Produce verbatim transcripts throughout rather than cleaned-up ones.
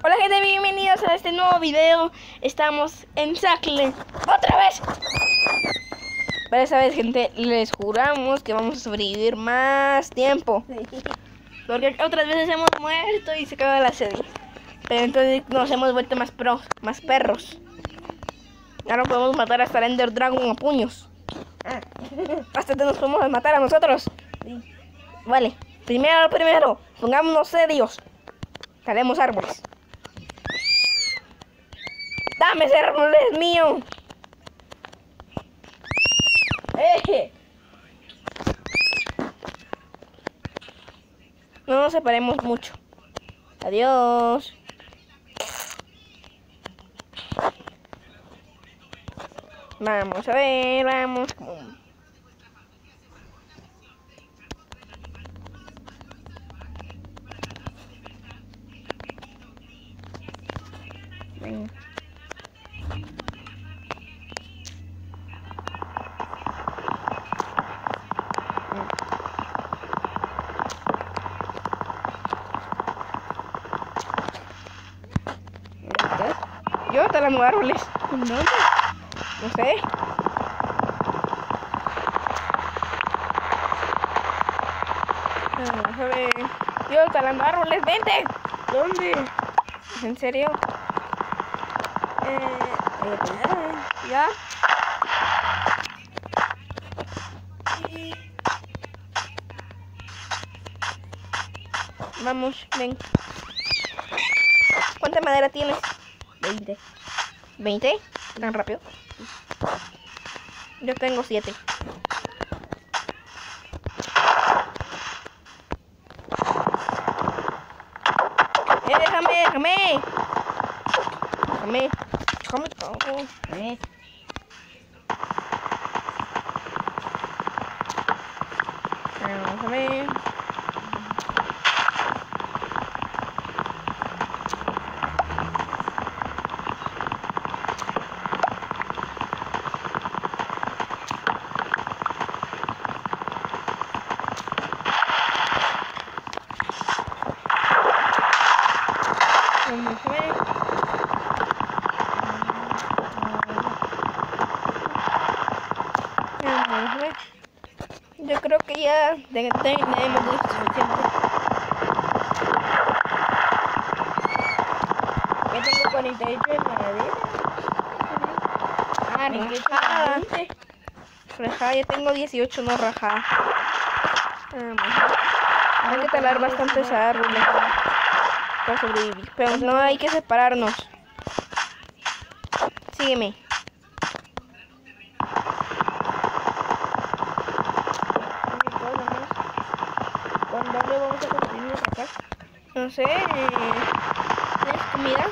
Hola gente, bienvenidos a este nuevo video. Estamos en Sackler otra vez. Pero esta vez, gente, les juramos que vamos a sobrevivir más tiempo, porque otras veces hemos muerto y se acaba la serie. Pero entonces nos hemos vuelto más pros, más perros. Ahora podemos matar hasta el Ender Dragon a puños. Hasta que nos podemos matar a nosotros. Vale, primero primero, pongámonos serios. Calemos árboles. ¡Dame ese árbol, es mío! ¡Eh! No nos separemos mucho. Adiós. Vamos a ver, vamos. Venga. Yo talando árboles. ¿Dónde? No sé. Vamos a ver. Yo talando árboles. ¡Vente! ¿Dónde? ¿En serio? Eh, eh, ¿Ya? Vamos, ven. ¿Cuánta madera tienes? veinte. ¿veinte? ¿Tan rápido? Yo tengo siete. Eh, déjame, déjame. Déjame. Déjame todo. Eh. Vamos a ver. Vamos a ver. Vamos a ver. Yo creo que ya tenemos lo suficiente. Yo tengo cuarenta y ocho de madera. Ah, rajada. Rajada, ya tengo dieciocho, no rajada. Vamos a ver. Hay que talar bastantes árboles para sobrevivir, pero no hay que separarnos. Sígueme. ¿Cuándo le vamos a construir nuestra casa? No sé. ¿Tienes comida?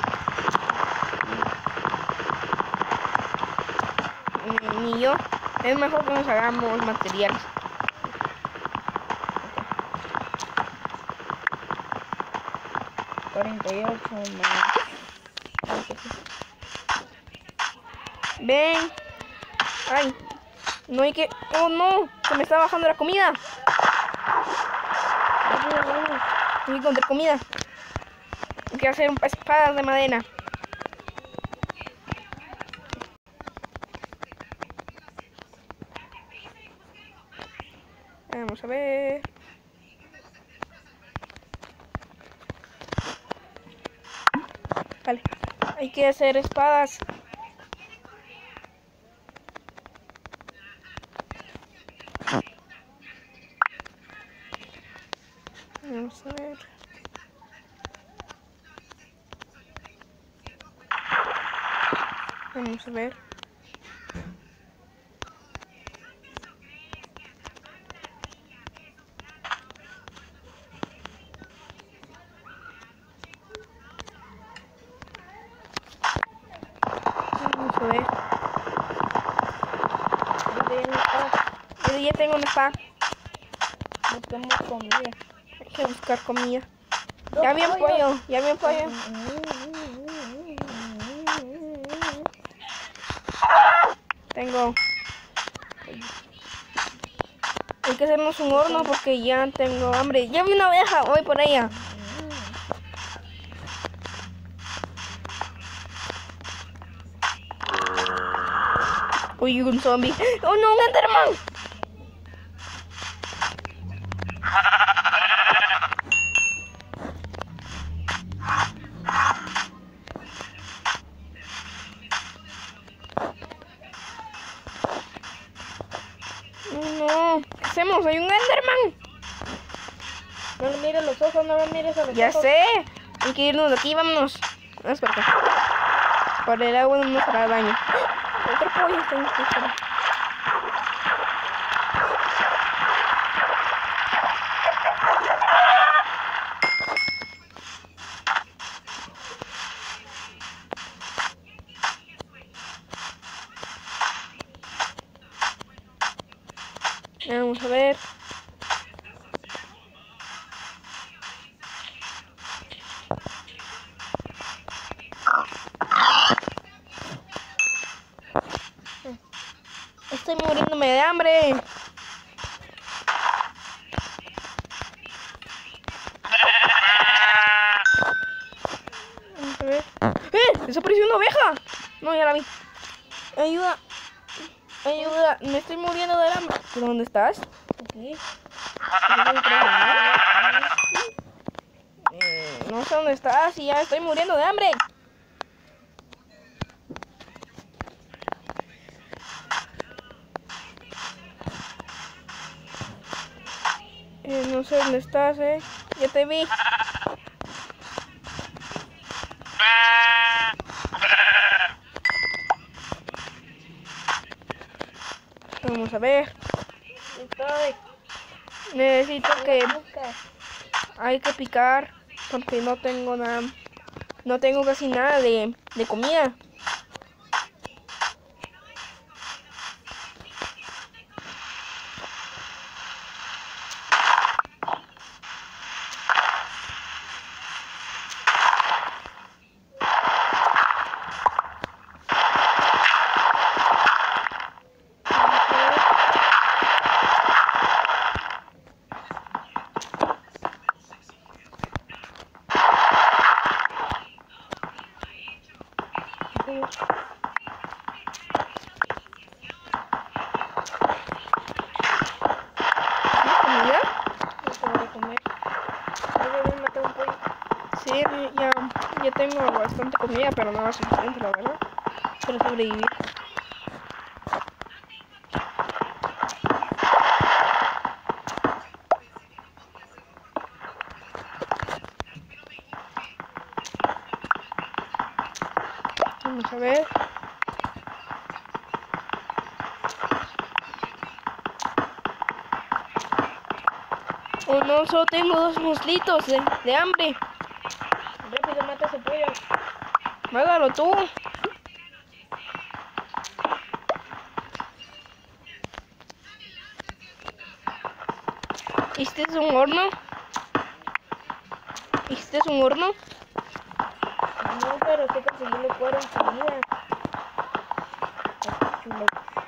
Ni yo. Es mejor que nos hagamos materiales. cuarenta y ocho más. Ven. Ay. No hay que... Oh, no. Se me está bajando la comida. Hay que encontrar comida. Hay que hacer espadas de madera. Vamos a ver. Vale. Hay que hacer espadas. Vamos a ver. Vamos a ver. Vamos a ver. Yo ya tengo una espada. Buscamos comida. Hay que buscar comida. Ya vi un pollo, ya vi un pollo. Tengo. Hay que hacernos un horno porque ya tengo hambre. Ya vi una oveja, voy por ella. Uy, un zombie. ¡Oh, no, un Enderman! No, ¿qué hacemos? ¡Hay un Enderman! No le mires los ojos, no le mires a los Ya ojos. sé. Hay que irnos de aquí, vámonos. Vamos para acá. Por el agua no nos hará daño. Otro pollo está en este fuera. Vamos a ver. Estoy muriéndome de hambre. Vamos a ver. ¡Eh! ¡Desapareció una oveja! No, ya la vi. Ayuda. Ayuda. Me estoy muriendo de hambre. ¿Dónde estás? Aquí. Eh, no sé dónde estás y ya estoy muriendo de hambre. Eh, no sé dónde estás, eh. Ya te vi. Vamos a ver. Estoy. Necesito que Busca. hay que picar porque no tengo nada. No tengo casi nada de, de comida. ¿Tienes comida? No te voy a comer. Yo voy a matar un pollo. Sí, ya, ya tengo bastante comida, pero no es suficiente, la verdad, para sobrevivir. Vamos a ver. Oh no, solo tengo dos muslitos de, de hambre. Rápido, mata ese pollo. Mátalo tú. ¿Este es un horno? ¿Este es un horno? No, pero estoy consiguiendo cuero enseguida. Ay, chulo.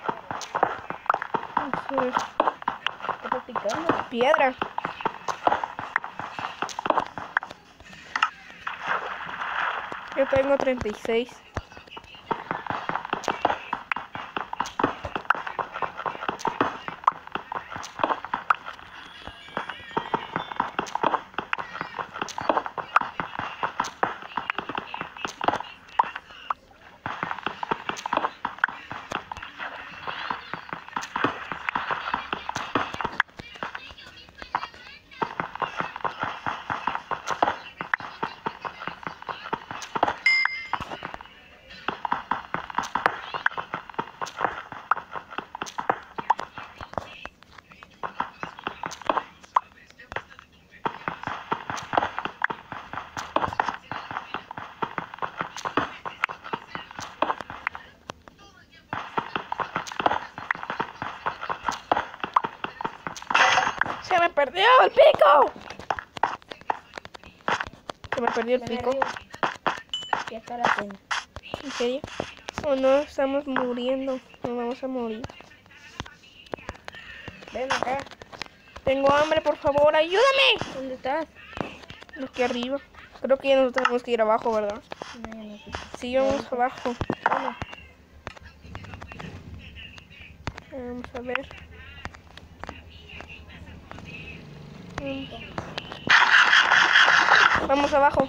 Vamos a ver. ¿Qué estás picando? Piedra. Yo tengo treinta y seis. ¡Se me perdió el pico! Se me perdió el Ven pico. arriba. Ya está la cena. ¿En serio? Oh no, estamos muriendo. Nos vamos a morir. Ven acá. Tengo hambre, por favor, ayúdame. ¿Dónde estás? Aquí arriba. Creo que ya nos tenemos que ir abajo, ¿verdad? No, ya no sé. Sí, vamos abajo. Vamos. Vamos a ver. Vamos abajo.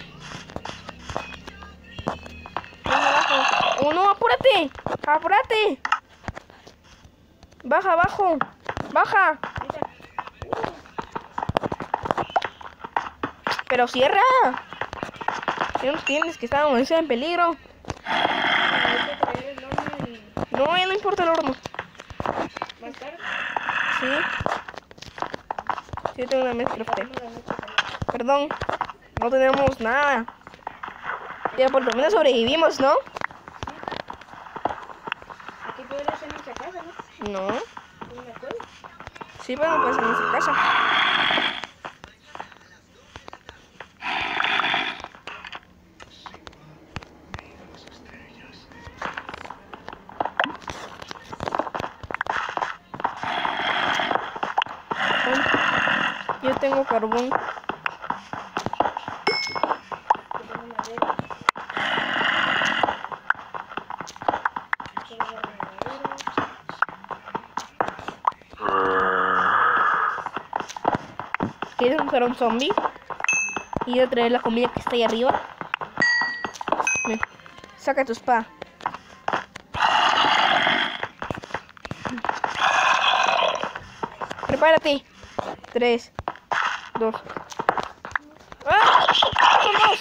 Vamos abajo. ¡Oh, no! ¡Apúrate! ¡Apúrate! Baja, abajo. Baja. Pero cierra. Ya nos tienes que estábamos en peligro. No, ya no importa el horno. ¿Más tarde? Sí. Sí, tengo una mezcla. Perdón. No tenemos nada. Ya por lo menos sobrevivimos, ¿no? Aquí podría ser nuestra casa, ¿no? No. ¿No me acuerdo? Sí, pero no puede ser en nuestra casa. Yo tengo carbón. Yo tengo madera. Yo tengo madera. ¿Quieres buscar a un zombie? Y a traer la comida que está ahí arriba. Ven, saca tu espada. Prepárate. Tres, dos. ¡Ah! ¡Son dos!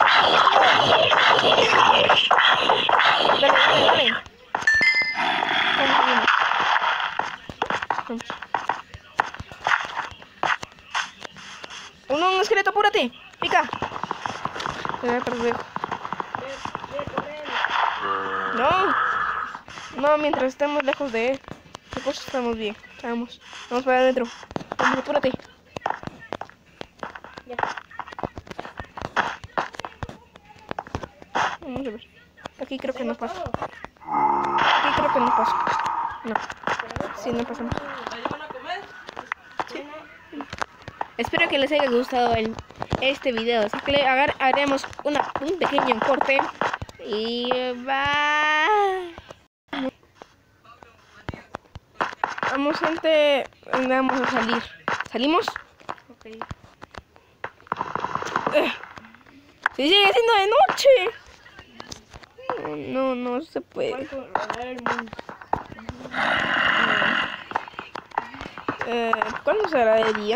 Dale, dale, dale. Vamos, vamos. Vamos. Uno, un esqueleto, apúrate. Pica. Voy a perder. No. No, mientras estemos lejos de él. ¿Qué cosa estamos bien? Vamos. Vamos para adentro. Vamos, apúrate. Ya. Vamos a ver. Aquí creo que no pasa. Aquí creo que no pasa. No. Sí, no pasamos. ¿Ayudan a comer? Sí. Espero que les haya gustado el, este video. Así que le agar- haremos una, un pequeño corte. Y bye. Vamos, gente. Vamos a salir. ¿Salimos? Ok. Eh. Se sigue siendo de noche. No, no, no se puede. ¿Cuánto rodar el mundo? Eh, ¿Cuándo será de día?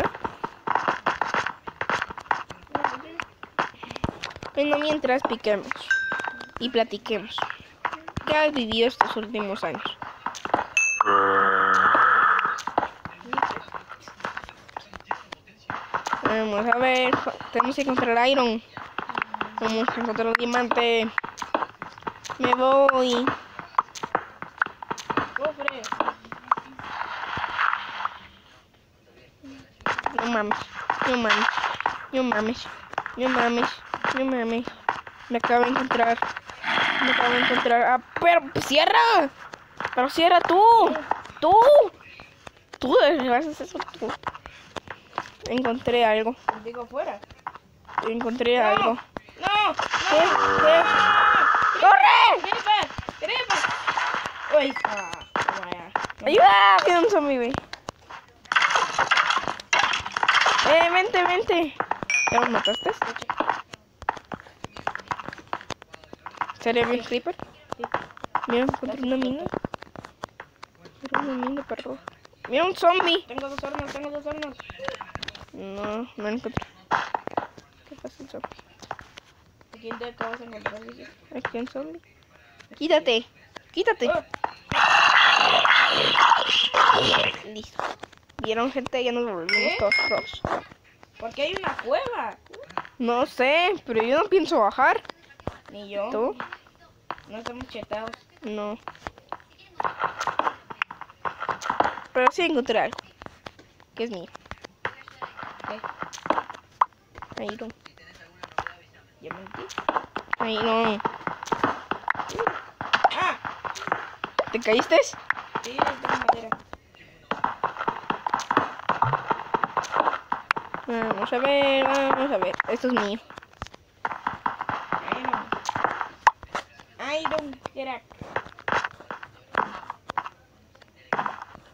Bueno, mientras piquemos y platiquemos. ¿Qué has vivido estos últimos años? Vamos a ver, tenemos que encontrar iron. Vamos a encontrar el diamante. Me voy. Cofre. No mames, no mames, no mames, no mames, no mames. Me acabo de encontrar. Me acabo de encontrar. Ah, pero cierra. Pero cierra tú. Tú. Tú haces eso tú. Encontré algo. Digo afuera. Encontré No. algo. ¡No! ¿Qué? ¿Qué? ¡Corre! ¡Creeper! ¡Creeper! ¡Uy! Ah, vaya. ¡Ayuda! Queda un zombie, güey. Eh, vente, vente. ¿Ya lo mataste? ¿Sería bien creeper? Sí. Mira, encontré una mina. Mira una mina, perro. Mira un zombie. Tengo dos hornos, tengo dos hornos. No, no lo encontré. ¿Qué pasa el zombie? ¿A quién te acabas de encontrar? Dice? Aquí un zombie. Quítate. Quítate. Oh, Listo. ¿Vieron, gente? Ya nos volvimos ¿Eh? todos pros. ¿por qué hay una cueva? No sé, pero yo no pienso bajar. Ni yo. ¿Tú? No estamos chetados. No. Pero sí encontré algo. Que es mío. ¿Qué? Iron. ¿Ya mentí? Iron. ¡Ah! ¿Te caíste? Sí, tengo madera. Vamos a ver, vamos a ver. Esto es mío. Iron. Iron crack.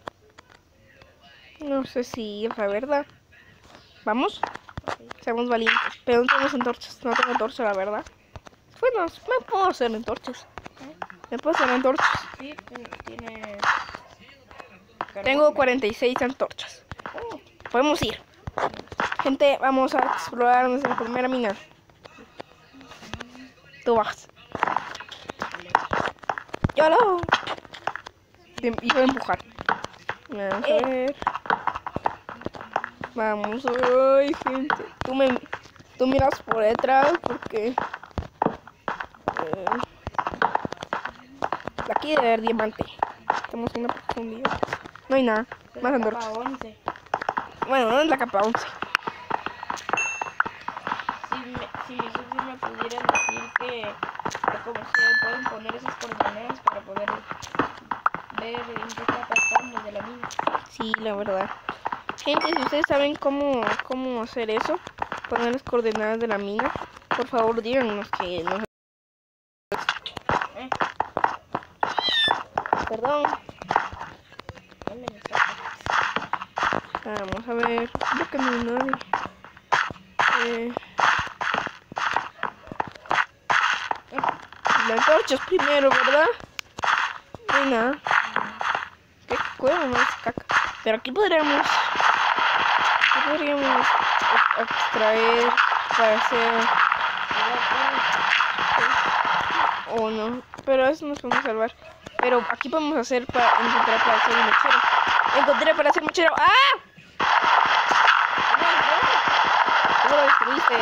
no sé si es la verdad. ¿Vamos? Seamos valientes. Pero no tenemos antorchas. No tengo antorcha, la verdad. Bueno, me puedo hacer antorchas. Me puedo hacer antorchas. Sí, tiene... Tengo cuarenta y seis antorchas. Oh. Podemos ir. Gente, vamos a explorar nuestra primera mina. Tú bajas. ¡Yolo! Y voy a empujar. Vamos a ver. Vamos a ver. Ay, gente. Tú, me, tú miras por detrás porque... Eh, aquí debe haber diamante. Estamos en una profundidad. No hay nada. Más antorchas. once. Bueno, no es la capa once. Si, me, si mis socios me pudieran decir que, que como se pueden poner esas coordenadas para poder ver en qué capa estamos de la mina. Sí, la verdad. Gente, si ustedes saben cómo, cómo hacer eso, poner las coordenadas de la mina, por favor díganos que no. ¿Eh? Perdón. ¿Dónde me está? Vamos a ver. Creo que no hay nadie. Eh... La antorcha es primero, ¿verdad? No hay nada. ¿Qué cueva más caca? Pero aquí podríamos... Aquí podríamos extraer para hacer... O no. Pero eso nos podemos salvar. Pero aquí podemos hacer para encontrar para hacer un mechero. Encontré para hacer mechero. ¡Ah! ¿Cómo lo destruiste?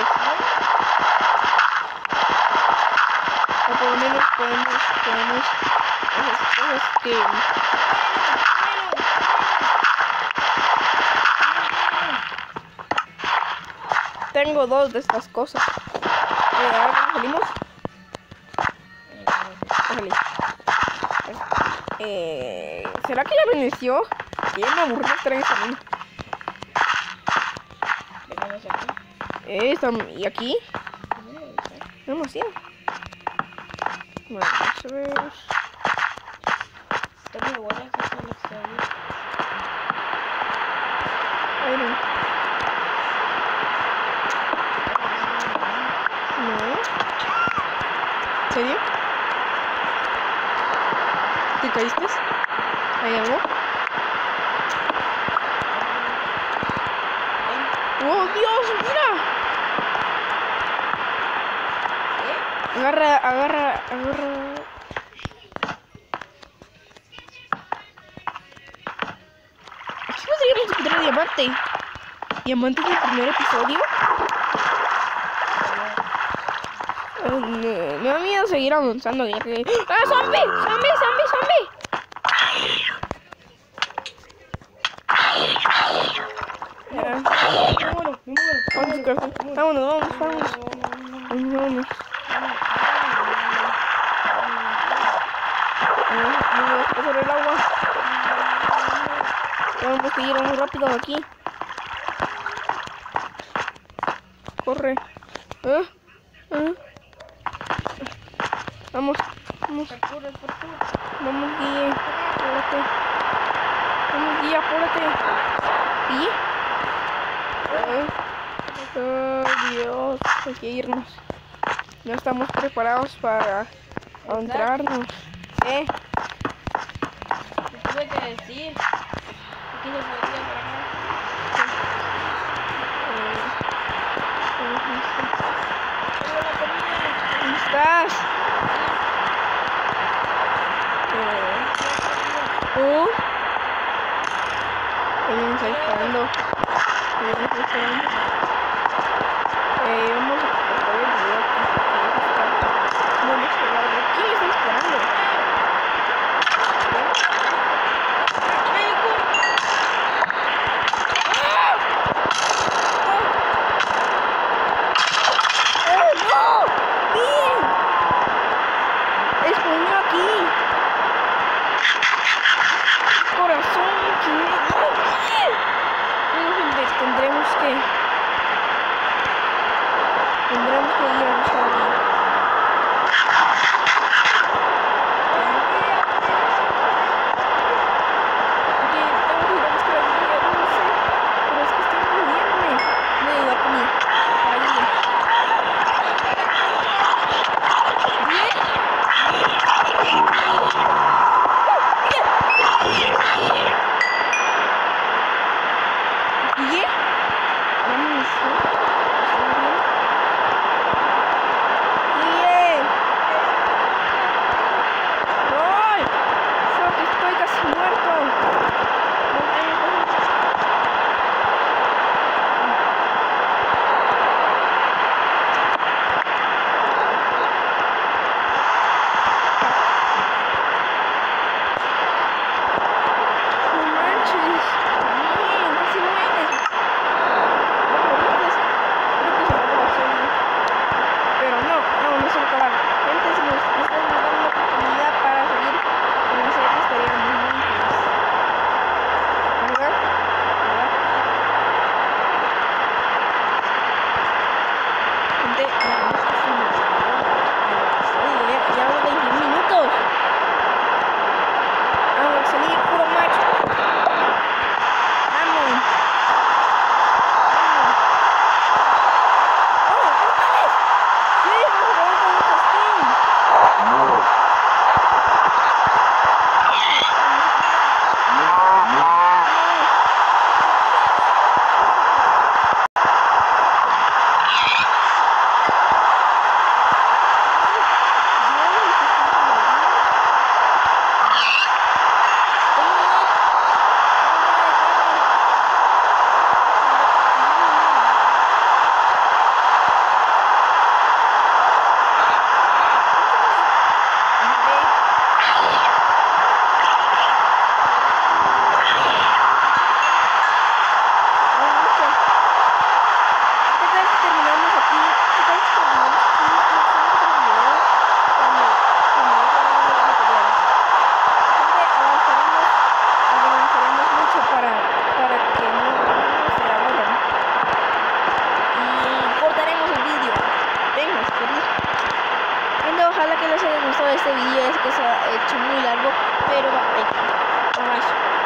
O por lo menos podemos, podemos esas cosas que... Tengo dos de estas cosas. Eh, ¿Ahora cómo salimos? Salí. Eh, ¿Será que ya amaneció? Que ya me aburrí de estar en esta mina. Venimos aquí. Eh, está- ¿Y aquí? No demasiado. Vamos a ver. Está muy buena esa selección. Ay, no. No. ¿En serio? ¿Te caíste? ¿Hay algo? ¡Oh, Dios! ¡Mira! Agarra, agarra, agarra. Aquí podríamos encontrar diamante. ¿Diamante del primer episodio? Eh, me, me da miedo seguir avanzando. Ya que... ¡Ah, zombie! ¡Zombie, zombie, zombie! Ya. Vámonos, corazón. Vámonos, vámonos, vámonos. Vámonos, vámonos. No me vas a pasar el agua. Tenemos que ir muy rápido de aquí. Corre. ¿Eh? ¿Eh? Vamos, vamos. Vamos, guía. Apúrate. Vamos, guía, apúrate. ¿Y? ¿Eh? Oh, Dios. Hay que irnos. No estamos preparados para adentrarnos. ¿Eh? Te tuve que decir. Aquí se podía por acá. ¿Dónde estás? Eh, ¿Tú? Ella me está esperando. Ella me está esperando. Eh, vamos a cortar el video aquí porque ya se está muy largo. ¿Quién me está esperando? ¡Oh, no! ¡Bien! ¡Exponió aquí! ¡Corazón! ¿Qué? ¡Muy bien! Bueno, gente, tendremos que... Tendremos que ir a buscar acabar. Gente, si nos están dando una oportunidad para seguir con la serie, estaría muy, muy feliz. ¿Verdad? ¿Verdad? Gente, veamos que se nos quedó el episodio. Ya llevamos veintiún minutos. Vamos a salir puro macho. Vamos. Vamos. ¡Oh, animales! ¡Sí, vamos a ver con un castín! Ojalá que les haya gustado este video, es que se ha hecho muy largo, pero va, eh,